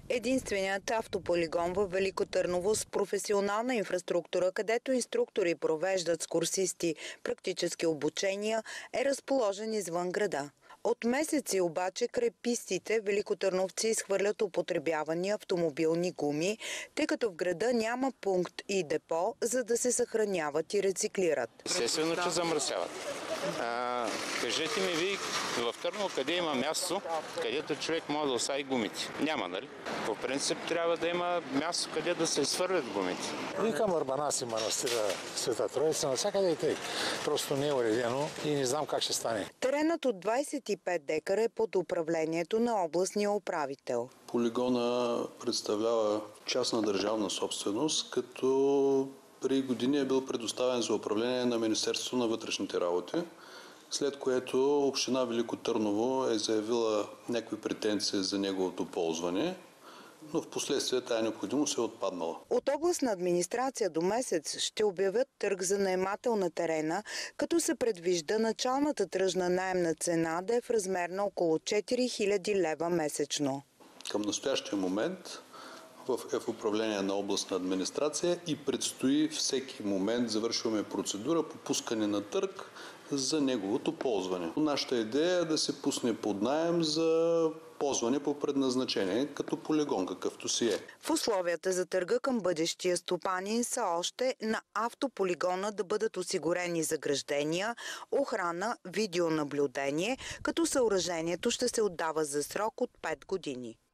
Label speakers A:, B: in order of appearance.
A: Единственият автополигон в Велико Търново с професионална инфраструктура, където инструктори провеждат с курсисти практически обучения, е разположен извън града. От месеци обаче край пистите великотърновци изхвърлят употребявани автомобилни гуми, тъй като в града няма пункт и депо, за да се съхраняват и рециклират.
B: Естествено, че замърсяват. Кажете ми вие в Търново къде има място, където човек може да остави гумите? Няма, нали? По принцип трябва да има място, къде да се изхвърлят гумите.
C: И към Върбанас и манастира Света Троица, навсякъде и тъй. Просто не е уредено и не знам как ще стане.
A: Теренът от 25 декара е под управлението на областния управител.
D: Полигона представлява частна държавна собственост, като преди години е бил предоставен за управление на Министерството на вътрешните работи, след което община Велико Търново е заявила някакви претенции за неговото ползване, но в последствие тая необходимост е отпаднала.
A: От областна администрация до месец ще обявят търг за наемател на терена, като се предвижда началната тръжна наемна цена да е в размер на около 4000 лева месечно.
D: Към настоящия момент в управление на областна администрация и предстои всеки момент завършваме процедура по пускане на търг за неговото ползване. Нашата идея е да се пусне под наем за ползване по предназначение, като полигон, какъвто си е.
A: В условията за търга към бъдещия стопанин са още на автополигона да бъдат осигурени заграждения, охрана, видеонаблюдение, като съоръжението ще се отдава за срок от 5 години.